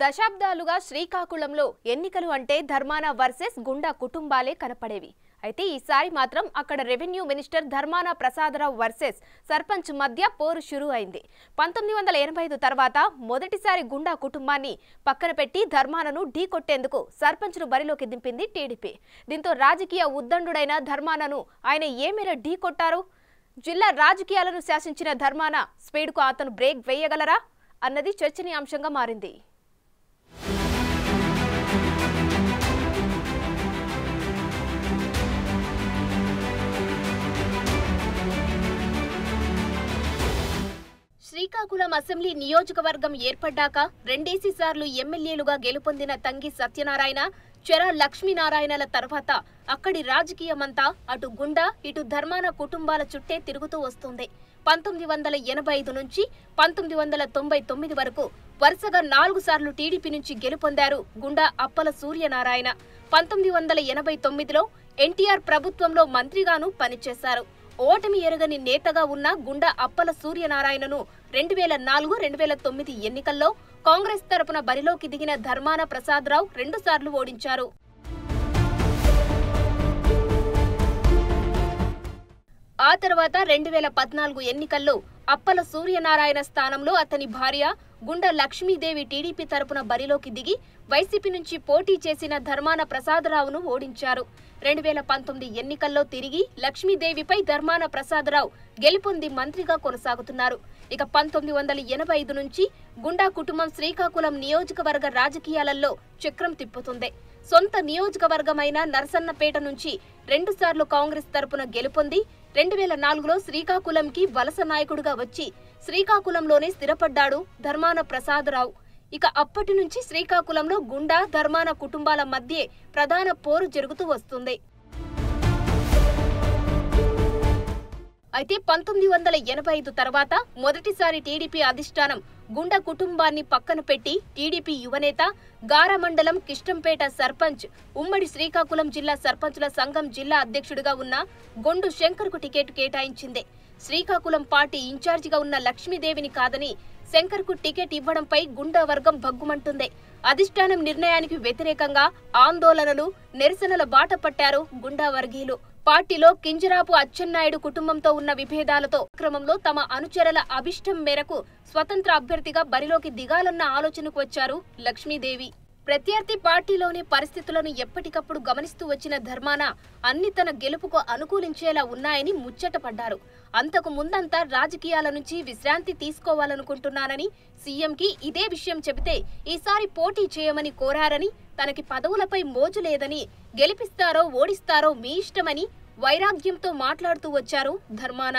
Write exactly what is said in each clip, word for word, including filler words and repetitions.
దశాబ్దాలుగా శ్రీకాకుళంలో ఎన్నికలు అంటే ధర్మాన వర్సెస్ గుండా కుటుంబాలే కనపడేవి. అయితే ఈసారి మాత్రం అక్కడ revenue minister Dharmana Prasada Rao versus sarpanch మధ్య పోరు షురూ అయింది. పంతొమ్మిది వందల ఎనభై ఐదు తర్వాత మొదటిసారి గుండా కుటుంబాన్ని పక్కన పెట్టి ధర్మానను ఢీకొట్టేందుకు సర్పంచ్ను బరిలోకి దింపింది టీడీపీ. దీంతో రాజకీయ ఉద్దండుడైన ధర్మానను ఆయన ఏ మేర ఢీకొట్టారు? జిల్లా రాజకీయాలను శాసించిన ధర్మాన స్పీడ్కు అతను బ్రేక్ వేయగలరా అన్నది చర్చనీయాంశంగా మారింది. శ్రీకాకుళం అసెంబ్లీ నియోజకవర్గం ఏర్పడ్డాక రెండేసి సార్లు ఎమ్మెల్యేలుగా గెలుపొందిన తంగి సత్యనారాయణ, చెర లక్ష్మీనారాయణల తర్వాత అక్కడి రాజకీయమంతా అటు గుండా ఇటు ధర్మాన కుటుంబాల చుట్టే తిరుగుతూ వస్తుంది. పంతొమ్మిది వందల ఎనభై ఐదు నుంచి పంతొమ్మిది వందల తొంభై తొమ్మిది వరకు వరుసగా నాలుగు సార్లు టీడీపీ నుంచి గెలుపొందారు గుండా అప్పల సూర్యనారాయణ. పంతొమ్మిది వందల ఎనభై తొమ్మిదిలో ఎన్టీఆర్ ప్రభుత్వంలో మంత్రిగాను పనిచేశారు. ఓటమి ఎరగని నేతగా ఉన్న గుండా అప్పల సూర్యనారాయణను రెండు వేల నాలుగు రెండు వేల తొమ్మిది ఎన్నికల్లో కాంగ్రెస్ తరపున బరిలోకి దిగిన ధర్మాన ప్రసాదరావు రెండు సార్లు ఓడించారు. ఆ తర్వాత రెండు వేల పద్నాలుగు ఎన్నికల్లో అప్పల సూర్యనారాయణ స్థానంలో అతని భార్య గుండా లక్ష్మీదేవి టీడీపీ తరపున బరిలోకి దిగి వైసీపీ నుంచి పోటీ చేసిన ధర్మాన ప్రసాదరావును ఓడించారు. రెండు వేల పంతొమ్మిది ఎన్నికల్లో తిరిగి లక్ష్మీదేవిపై ధర్మాన ప్రసాదరావు గెలుపొంది మంత్రిగా కొనసాగుతున్నారు. ఇక పంతొమ్మిది వందల ఎనభై ఐదు నుంచి గుండా కుటుంబం శ్రీకాకుళం నియోజకవర్గ రాజకీయాలలో చక్రం తిప్పుతుంది. సొంత నియోజకవర్గమైన నరసన్నపేట నుంచి రెండు సార్లు కాంగ్రెస్ తరపున గెలుపొంది రెండు వేల నాలుగులో శ్రీకాకుళంకి వలస నాయకుడిగా వచ్చి శ్రీకాకుళంలోనే స్థిరపడ్డాడు ధర్మాన ప్రసాదరావు. ఇక అప్పటి నుంచి శ్రీకాకుళంలో గుండా ధర్మాన కుటుంబాల మధ్యే ప్రధాన పోరు జరుగుతూ వస్తుంది. అయితే పంతొమ్మిది వందల ఎనభై ఐదు తర్వాత మొదటిసారి టీడీపీ అధిష్టానం గుండా కుటుంబాన్ని పక్కన పెట్టి టీడీపీ యువనేత గారా మండలం కిష్టంపేట సర్పంచ్, ఉమ్మడి శ్రీకాకుళం జిల్లా సర్పంచుల సంఘం జిల్లా అధ్యక్షుడిగా ఉన్న గొండు శంకర్కు టికెట్ కేటాయించింది. శ్రీకాకుళం పార్టీ ఇన్ఛార్జిగా ఉన్న లక్ష్మీదేవిని కాదని శంకర్కు టికెట్ ఇవ్వడంపై గుండా వర్గం భగ్గుమంటుంది. అధిష్టానం నిర్ణయానికి వ్యతిరేకంగా ఆందోళనలు, నిరసనల బాట పట్టారు గుండా వర్గీయులు. పార్టీలో కింజరాపు అచ్చెన్నాయుడు కుటుంబంతో ఉన్న విభేదాలతో క్రమంలో తమ అనుచరుల అభిష్టం మేరకు స్వతంత్ర అభ్యర్థిగా బరిలోకి దిగాలన్న ఆలోచనకు వచ్చారు లక్ష్మీదేవి. ప్రత్యర్థి పార్టీలోని పరిస్థితులను ఎప్పటికప్పుడు గమనిస్తూ వచ్చిన ధర్మాన అన్ని తన గెలుపుకు అనుకూలించేలా ఉన్నాయని ముచ్చటపడ్డారు. అంతకు ముందంతా రాజకీయాల నుంచి విశ్రాంతి తీసుకోవాలనుకుంటున్నానని సీఎంకి ఇదే విషయం చెబితే ఈసారి పోటీ చేయమని కోరారని, తనకి పదవులపై మోజు లేదని, గెలిపిస్తారో ఓడిస్తారో మీ ఇష్టమని వైరాగ్యంతో మాట్లాడుతూ వచ్చారు ధర్మాన.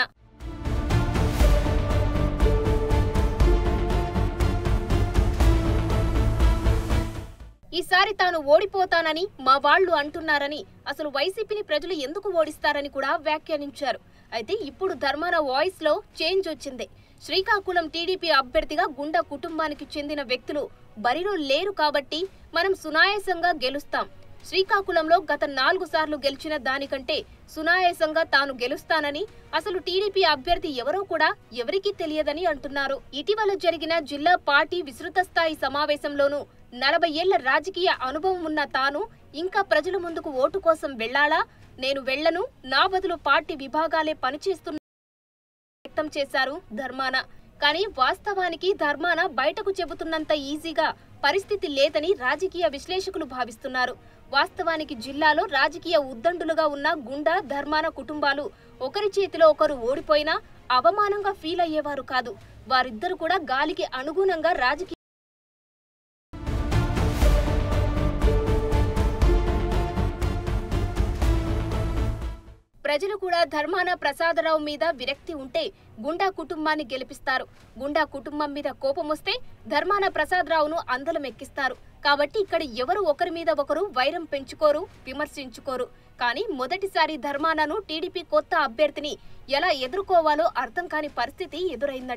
ఈసారి తాను ఓడిపోతానని మా వాళ్లు అంటున్నారని, అసలు వైసీపీని ప్రజలు ఎందుకు ఓడిస్తారని కూడా వ్యాఖ్యానించారు. అయితే ఇప్పుడు ధర్మాన వాయిస్ లో చేంజ్ వచ్చింది. శ్రీకాకుళం టీడీపీ అభ్యర్థిగా గుండా కుటుంబానికి చెందిన వ్యక్తులు బరిలో లేరు కాబట్టి మనం సునాయాసంగా గెలుస్తాం. శ్రీకాకుళంలో గత నాలుగు సార్లు గెలిచిన దానికంటే సునాయాసంగా తాను గెలుస్తానని, అసలు టీడీపీ అభ్యర్థి ఎవరో కూడా ఎవరికీ తెలియదని అంటున్నారు. ఇటీవల జరిగిన జిల్లా పార్టీ విస్తృత స్థాయి సమావేశంలోనూ నలభై ఏళ్ల రాజకీయ అనుభవం ఉన్న తాను ఇంకా ప్రజల ముందుకు ఓటు కోసం వెళ్లాలా, నేను వెళ్లను, నా బదులు పార్టీ విభాగాలే పనిచేస్తున్నా వ్యక్తం చేశారు ధర్మాన. కానీ వాస్తవానికి ధర్మాన బయటకు చెబుతున్నంత ఈజీగా పరిస్థితి లేదని రాజకీయ విశ్లేషకులు భావిస్తున్నారు. వాస్తవానికి జిల్లాలో రాజకీయ ఉద్దండులుగా ఉన్న గుండా ధర్మాన కుటుంబాలు ఒకరి చేతిలో ఒకరు ఓడిపోయినా అవమానంగా ఫీల్ అయ్యేవారు కాదు. వారిద్దరు కూడా గాలికి అనుగుణంగా రాజకీయ ప్రజలు కూడా ధర్మాన ప్రసాదరావు మీద విరక్తి ఉంటే గుండా కుటుంబాన్ని గెలిపిస్తారు. గుండా కుటుంబం మీద కోపం వస్తే ధర్మాన ప్రసాదరావును అందలం ఎక్కిస్తారు. కాబట్టి ఇక్కడ ఎవరు ఒకరి మీద ఒకరు వైరం పెంచుకోరు, విమర్శించుకోరు. కానీ మొదటిసారి ధర్మానను టీడీపీ కొత్త అభ్యర్థిని ఎలా ఎదుర్కోవాలో అర్థం కాని పరిస్థితి ఎదురైందట.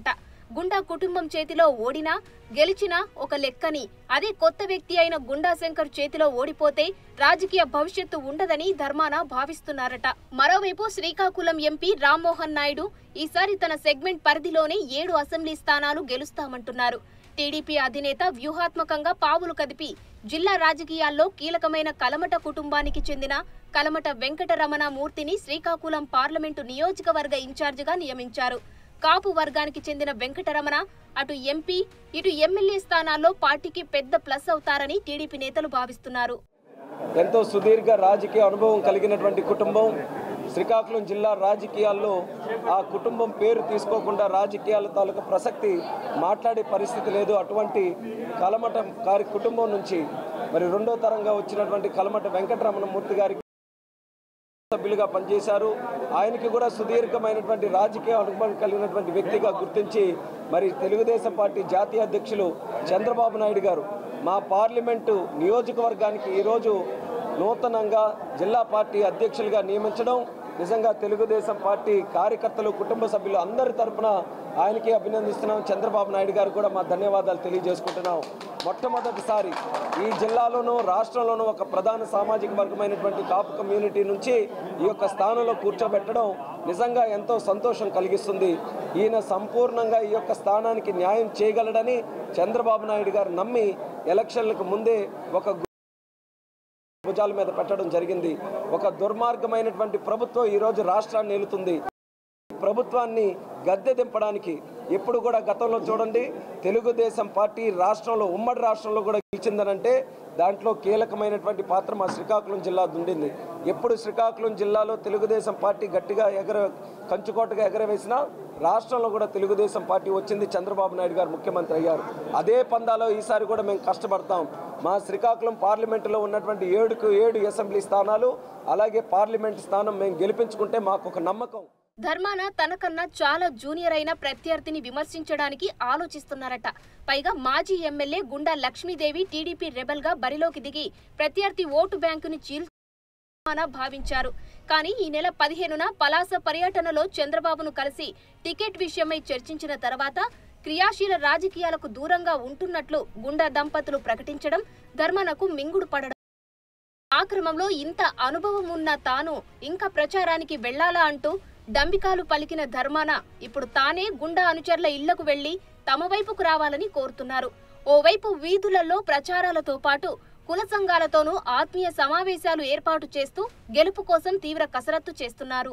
గుండా కుటుంబం చేతిలో ఓడినా గెలిచినా ఒక లెక్కని, అదే కొత్త వ్యక్తి అయిన గుండా శంకర్ చేతిలో ఓడిపోతే రాజకీయ భవిష్యత్తు ఉండదని ధర్మాన భావిస్తున్నారట. మరోవైపు శ్రీకాకుళం ఎంపీ రామ్మోహన్ నాయుడు ఈసారి తన సెగ్మెంట్ పరిధిలోనే ఏడు అసెంబ్లీ స్థానాలు గెలుస్తామంటున్నారు. టీడీపీ అధినేత వ్యూహాత్మకంగా పావులు కదిపి జిల్లా రాజకీయాల్లో కీలకమైన కలమట కుటుంబానికి చెందిన కలమట వెంకటరమణ మూర్తిని శ్రీకాకుళం పార్లమెంటు నియోజకవర్గ ఇన్ఛార్జిగా నియమించారు. కాపు వర్గానికి చెందిన వెంకటరమణ అటు ఎంపీ ఇటు ఎమ్మెల్యే స్థానాల్లో పార్టీకి పెద్ద ప్లస్ అవుతారని టీడీపీ నేతలు భావిస్తున్నారు. ఎంతో సుదీర్ఘ రాజకీయ అనుభవం కలిగినటువంటి కుటుంబం. శ్రీకాకుళం జిల్లా రాజకీయాల్లో ఆ కుటుంబం పేరు తీసుకోకుండా రాజకీయాల తాలూకు ప్రసక్తి మాట్లాడే పరిస్థితి లేదు. అటువంటి కలమట గారి కుటుంబం నుంచి మరి రెండో తరంగా వచ్చినటువంటి కలమట వెంకటరమణ మూర్తి గారికి సభ్యులుగా పనిచేశారు. ఆయనకి కూడా సుదీర్ఘమైనటువంటి రాజకీయ అనుభవం కలిగినటువంటి వ్యక్తిగా గుర్తించి మరి తెలుగుదేశం పార్టీ జాతీయ అధ్యక్షులు చంద్రబాబు నాయుడు గారు మా పార్లమెంటు నియోజకవర్గానికి ఈరోజు నూతనంగా జిల్లా పార్టీ అధ్యక్షులుగా నియమించడం నిజంగా తెలుగుదేశం పార్టీ కార్యకర్తలు కుటుంబ సభ్యులు అందరి తరఫున ఆయనకి అభినందిస్తున్నాం. చంద్రబాబు నాయుడు గారు కూడా మా ధన్యవాదాలు తెలియజేసుకుంటున్నాం. మొట్టమొదటిసారి ఈ జిల్లాలోనూ రాష్ట్రంలోనూ ఒక ప్రధాన సామాజిక వర్గమైనటువంటి కాపు కమ్యూనిటీ నుంచి ఈ యొక్క స్థానంలో కూర్చోబెట్టడం నిజంగా ఎంతో సంతోషం కలిగిస్తుంది. ఈయన సంపూర్ణంగా ఈ యొక్క స్థానానికి న్యాయం చేయగలడని చంద్రబాబు నాయుడు గారు నమ్మి ఎలక్షన్లకు ముందే ఒక భుజాల మీద పెట్టడం జరిగింది. ఒక దుర్మార్గమైనటువంటి ప్రభుత్వం ఈరోజు రాష్ట్రాన్ని ఏలుతుంది. ప్రభుత్వాన్ని గద్దె దింపడానికి ఎప్పుడు కూడా గతంలో చూడండి తెలుగుదేశం పార్టీ రాష్ట్రంలో ఉమ్మడి రాష్ట్రంలో కూడా గెలిచిందనంటే దాంట్లో కీలకమైనటువంటి పాత్ర మా శ్రీకాకుళం జిల్లా ఉండింది. ఎప్పుడు శ్రీకాకుళం జిల్లాలో తెలుగుదేశం పార్టీ గట్టిగా ఎగర కంచుకోటగా ఎగరవేసినా రాష్ట్రంలో కూడా తెలుగుదేశం పార్టీ వచ్చింది. చంద్రబాబు నాయుడు గారు ముఖ్యమంత్రి అయ్యారు. అదే పందాలో ఈసారి కూడా మేము కష్టపడతాం. మా శ్రీకాకుళం పార్లమెంటులో ఉన్నటువంటి ఏడుకు ఏడు అసెంబ్లీ స్థానాలు అలాగే పార్లమెంట్ స్థానం మేము గెలిపించుకుంటే మాకు ఒక నమ్మకం. ధర్మాన తనకన్నా చాలా జూనియర్ అయిన ప్రత్యర్థిని విమర్శించడానికి ఆలోచిస్తున్నారట. పైగా మాజీ ఎమ్మెల్యే గుండా లక్ష్మీదేవి టీడీపీ రెబల్ గా బరిలోకి దిగి ప్రత్యర్థి ఓటు బ్యాంకుని చీల్చ భావించారు. కానీ ఈ నెల పదిహేనున పలాస పర్యటనలో చంద్రబాబును కలిసి టికెట్ విషయమై చర్చించిన తర్వాత క్రియాశీల రాజకీయాలకు దూరంగా ఉంటున్నట్లు గుండా దంపతులు ప్రకటించడం ధర్మానకు మింగుడు పడడం. ఆ క్రమంలో ఇంత అనుభవం ఉన్న తాను ఇంకా ప్రచారానికి వెళ్లాలా అంటూ డంబికాలు పలికిన ధర్మాన ఇప్పుడు తానే గుండా అనుచరుల ఇళ్లకు వెళ్లి తమ వైపుకు రావాలని కోరుతున్నారు. ఓవైపు వీధులలో ప్రచారాలతో పాటు కుల సంఘాలతోనూ ఆత్మీయ సమావేశాలు ఏర్పాటు చేస్తూ గెలుపు కోసం తీవ్ర కసరత్తు చేస్తున్నారు.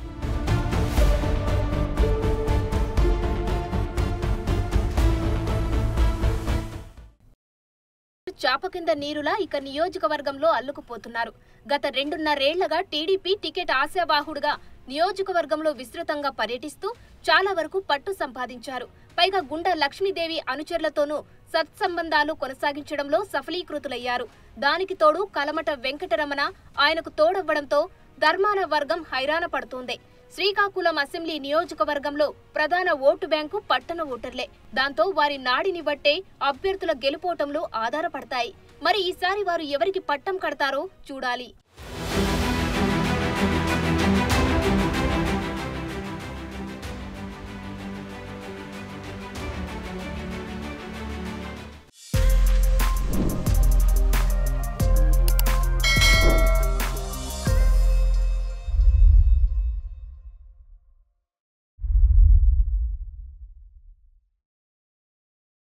చాప కింద నీరులా ఇక నియోజకవర్గంలో అల్లుకుపోతున్నారు. గత రెండున్నరేళ్లగా టీడీపీ టికెట్ ఆశావాహుడుగా నియోజకవర్గంలో విస్తృతంగా పర్యటిస్తూ చాలా వరకు పట్టు సంపాదించారు. పైగా గుండా లక్ష్మీదేవి అనుచరులతోనూ సత్సంబంధాలు కొనసాగించడంలో సఫలీకృతులయ్యారు. దానికి తోడు కలమట వెంకటరమణ ఆయనకు తోడవ్వడంతో ధర్మాన వర్గం హైరాణ పడుతోంది. శ్రీకాకుళం అసెంబ్లీ నియోజకవర్గంలో ప్రధాన ఓటు బ్యాంకు పట్టణ ఓటర్లే. దాంతో వారి నాడిని బట్టే అభ్యర్థుల గెలుపోటంలో ఆధారపడతాయి. మరి ఈసారి వారు ఎవరికి పట్టం కడతారో చూడాలి.